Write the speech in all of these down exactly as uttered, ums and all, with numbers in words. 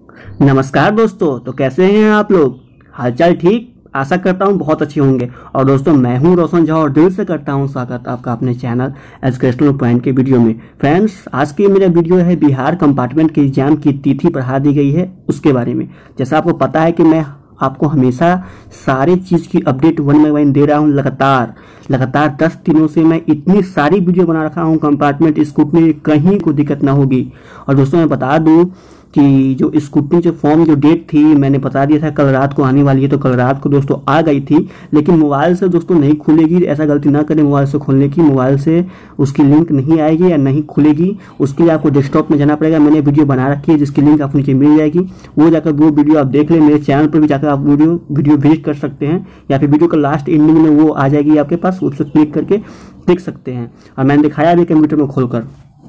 नमस्कार दोस्तों, तो कैसे हैं आप लोग। हालचाल ठीक, आशा करता हूं बहुत अच्छे होंगे। और दोस्तों, मैं हूं रोशन झा और दिल से करता हूं स्वागत आपका अपने चैनल एजुकेशनल पॉइंट के वीडियो में। फ्रेंड्स, आज की मेरा वीडियो है बिहार कंपार्टमेंट के एग्जाम की तिथि बढ़ा दी गई है उसके बारे में। जैसा आपको पता है कि मैं आपको हमेशा सारी चीज़ की अपडेट वन बाई वन दे रहा हूँ। लगातार लगातार दस दिनों से मैं इतनी सारी वीडियो बना रखा हूँ कंपार्टमेंट स्कूटनी, कहीं को दिक्कत ना होगी। और दोस्तों, मैं बता दूं कि जो स्कूटनी जो फॉर्म जो डेट थी मैंने बता दिया था कल रात को आने वाली है, तो कल रात को दोस्तों आ गई थी, लेकिन मोबाइल से दोस्तों नहीं खुलेगी। ऐसा गलती ना करें मोबाइल से खोलने की, मोबाइल से उसकी लिंक नहीं आएगी या नहीं खुलेगी। उसके लिए आपको डेस्कटॉप में जाना पड़ेगा। मैंने वीडियो बना रखी है जिसकी लिंक आपको नीचे मिल जाएगी, वो जाकर वो वीडियो आप देख लें। मेरे चैनल पर भी जाकर आप वीडियो वीडियो विजिट कर सकते हैं, या फिर वीडियो का लास्ट एंडिंग में वो आ जाएगी आपके पास, उससे क्लिक करके देख सकते हैं। और मैंने दिखाया भी कंप्यूटर में खोलकर।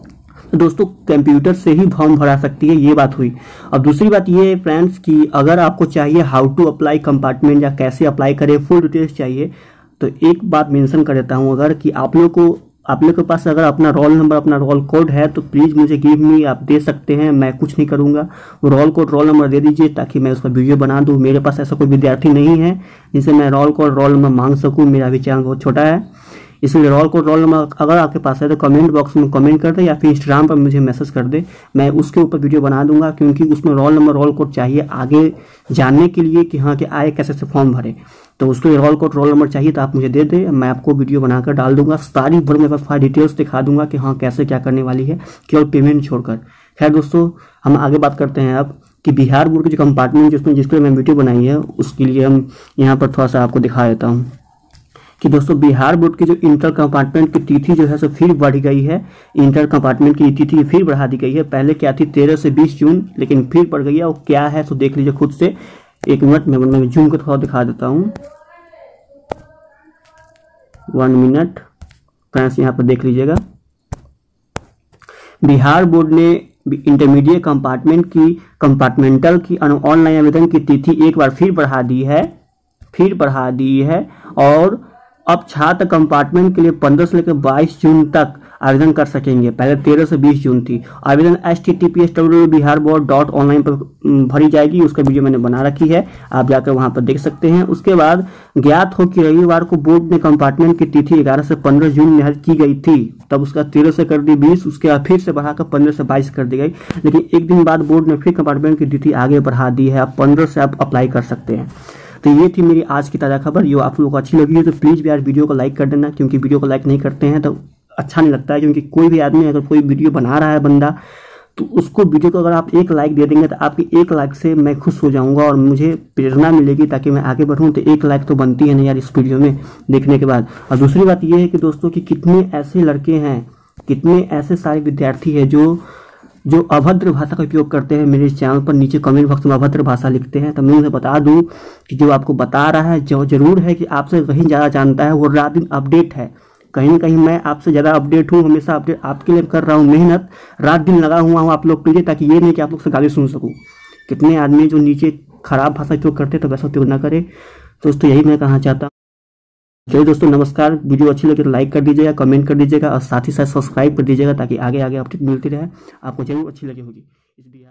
तो दोस्तों, कंप्यूटर से ही फॉर्म भरा सकती है, ये बात हुई। अब दूसरी बात ये है फ्रेंड्स कि अगर आपको चाहिए हाउ टू अप्लाई कंपार्टमेंट या कैसे अप्लाई करें, फुल डिटेल्स चाहिए, तो एक बात मेंशन कर देता हूँ। अगर कि आप लोग को आप लोग के पास अगर अपना रोल नंबर अपना रोल कोड है तो प्लीज़ मुझे गिव मी, आप दे सकते हैं, मैं कुछ नहीं करूँगा। वो रोल कोड रोल नंबर दे दीजिए ताकि मैं उसका वीडियो बना दूँ। मेरे पास ऐसा कोई विद्यार्थी नहीं है जिनसे मैं रोल कोड रोल नंबर मांग सकूँ, मेरा भी चैनल बहुत छोटा है, इसलिए रोल कोड रोल नंबर अगर आपके पास है तो कमेंट बॉक्स में कमेंट कर दे या फिर इंस्टाग्राम पर मुझे मैसेज कर दे, मैं उसके ऊपर वीडियो बना दूंगा। क्योंकि उसमें रोल नंबर रोल कोड चाहिए आगे जानने के लिए कि हाँ कि आए कैसे से फॉर्म भरे, तो उसके लिए रोल कोड रोल नंबर चाहिए तो आप मुझे दे दे, मैं आपको वीडियो बनाकर डाल दूंगा। सारी भर में फाइल डिटेल्स दिखा दूंगा कि हाँ कैसे क्या करने वाली है, केवल पेमेंट छोड़कर। खैर दोस्तों, हम आगे बात करते हैं अब कि बिहार बोर्ड की जो कंपार्टमेंट जिसमें जिसके लिए मैं वीडियो बनाई है उसके लिए हम यहाँ पर थोड़ा सा आपको दिखा देता हूँ कि दोस्तों बिहार बोर्ड की जो इंटर कंपार्टमेंट की तिथि जो है सो फिर बढ़ गई है। इंटर कंपार्टमेंट की तिथि फिर बढ़ा दी गई है। पहले क्या थी तेरह से बीस जून, लेकिन फिर बढ़ गई है। और क्या है तो देख लीजिए खुद से। एक मिनट में मैं जूम को थोड़ा दिखा देता हूँ, वन मिनट फ्रेंड्स, यहाँ पर देख लीजिएगा। बिहार बोर्ड ने इंटरमीडिएट कंपार्टमेंट की कंपार्टमेंटल की ऑनलाइन आवेदन की तिथि एक बार फिर बढ़ा दी है फिर बढ़ा दी है और अब छात्र कंपार्टमेंट के लिए पंद्रह से लेकर बाईस जून तक आवेदन कर सकेंगे। पहले तेरह से बीस जून थी। आवेदन H T T P S W Bihar board dot online पर भरी जाएगी। उसका वीडियो मैंने बना रखी है, आप जाकर वहां पर देख सकते हैं। उसके बाद ज्ञात हो कि रविवार को बोर्ड ने कंपार्टमेंट की तिथि ग्यारह से पंद्रह जून निर्धारित की गई थी, तब उसका तेरह से कर दी बीस, उसके बाद फिर से बढ़ाकर पंद्रह से बाईस कर दी गई। लेकिन एक दिन बाद बोर्ड ने फिर कंपार्टमेंट की तिथि आगे बढ़ा दी है, अब पंद्रह से आप अप्लाई कर सकते हैं। तो ये थी मेरी आज की ताज़ा खबर। ये आप लोगों को अच्छी लगी है तो प्लीज़ भी यार वीडियो को लाइक कर देना, क्योंकि वीडियो को लाइक नहीं करते हैं तो अच्छा नहीं लगता है। क्योंकि कोई भी आदमी अगर कोई वीडियो बना रहा है बंदा, तो उसको वीडियो को अगर आप एक लाइक दे देंगे तो आपकी एक लाइक से मैं खुश हो जाऊंगा और मुझे प्रेरणा मिलेगी ताकि मैं आगे बढ़ूँ। तो एक लाइक तो बनती है ना यार इस वीडियो में देखने के बाद। और दूसरी बात ये है कि दोस्तों कि कितने ऐसे लड़के हैं, कितने ऐसे सारे विद्यार्थी हैं जो जो अभद्र भाषा का उपयोग करते हैं। मेरे चैनल पर नीचे कमेंट बॉक्स में अभद्र भाषा लिखते हैं, तो मैं उन्हें बता दूं कि जो आपको बता रहा है जो जरूर है कि आपसे कहीं ज़्यादा जानता है, वो रात दिन अपडेट है। कहीं ना कहीं मैं आपसे ज़्यादा अपडेट हूँ, हमेशा अपडेट आपके लिए कर रहा हूँ, मेहनत रात दिन लगा हुआ हूँ आप लोग के लिए, ताकि ये नहीं कि आप लोग से गाली सुन सकूँ। कितने आदमी जो नीचे खराब भाषा उपयोग करते तो वैसा उपयोग ना करे। दोस्तों, यही मैं कहना चाहता हूँ। चलिए दोस्तों, नमस्कार। वीडियो अच्छी लगे तो लाइक कर दीजिएगा, कमेंट कर दीजिएगा और साथ ही साथ सब्सक्राइब कर दीजिएगा ताकि आगे आगे अपडेट मिलती रहे, आपको जरूर अच्छी लगी होगी इस